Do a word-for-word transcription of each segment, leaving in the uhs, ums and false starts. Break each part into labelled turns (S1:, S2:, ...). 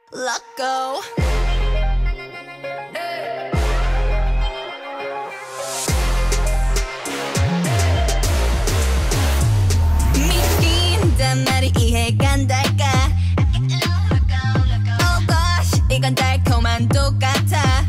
S1: Loco. 미친단 말이 이해가 안 될까? Oh gosh, 이건 달콤한 똑같아.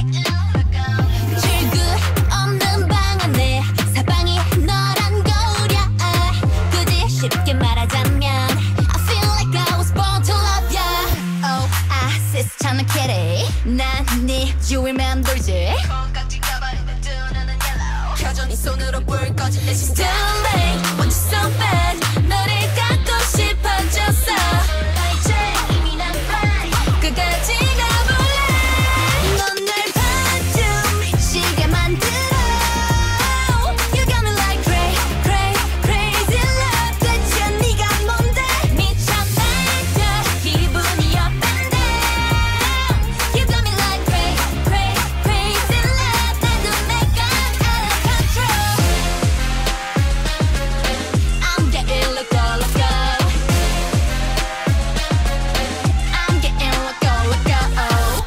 S1: 출구 없는 방 안에 사방이 너란 거울이야. 굳이 쉽게 말하자면 I feel like I was born to love ya. Oh, I see 차는 캐리. 난 네 주위를 맴돌지. 콩깍지 가발인 내 두 눈은 yellow. 켜져 네 손으로 불 꺼진 내 시스템. Too late, want you so bad. 너를 갖고 싶어졌어. 이제 이미 난 fly. 끝까지 가볼래. 넌 날 반쯤 미치게 만들어. You got me like cray, cray, crazy love. 대체 네가 뭔데? 미쳐 날려 기분이 up and down. You got me like cray, cray, crazy love. 나도 내가 out of control. I'm getting loco, loco. I'm getting loco, loco.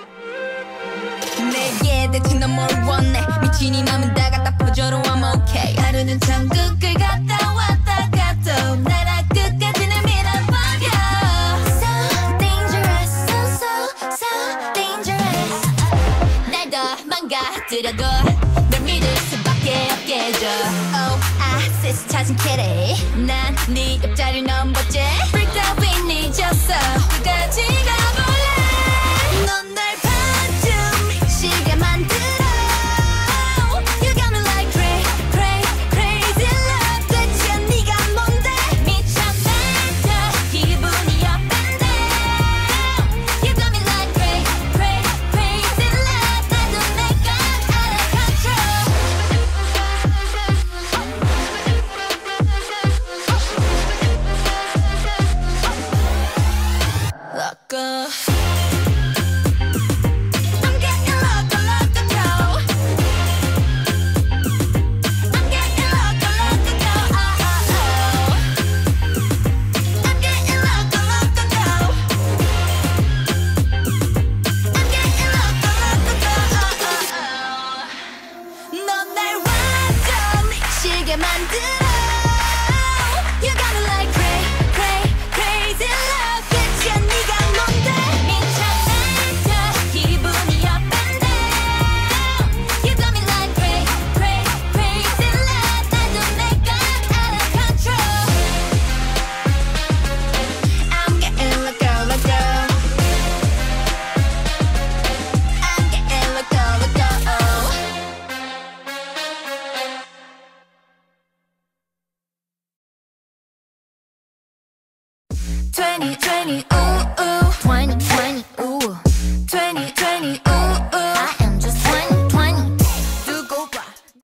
S1: 내게 대체 넌 뭘 원해? 미친 이 맘은 다 갖다 퍼줘도 I'm okay. 하루는 천국을 갔다 왔다 가도 나라 끝까지 날 밀어버려. So dangerous, so so so dangerous. 날 더 망가뜨려도 널 믿을 수밖에 없게 해줘. Oh, I see 찾은 캐리. 난 네 옆자리를 넘봤지. Freaked out we 잊었어. 끝까지 가볼래. 넌 날 반쯤 미치게 만들어. You got me like cray, cray, crazy love. 대체 네가 뭔데? 미쳐 날려 기분이 up and down. You got me like cray, cray, crazy love. 나도 내가 out of control. Loco. I'm getting loco, loco, go. I'm getting loco, loco, go. Oh, oh, oh. I'm getting loco, loco, go. I'm getting loco, loco, go. Oh, oh, oh. 넌 날 완전 미치게 만들어. You got me like cray, cray, crazy love. 대체 네가 뭔데? 미쳐 날려 기분이 up and down. You got me like cray, cray, crazy love. 나도 내가 out of control. I'm getting loco, loco. I'm getting loco, loco. twenty twenty, ooh,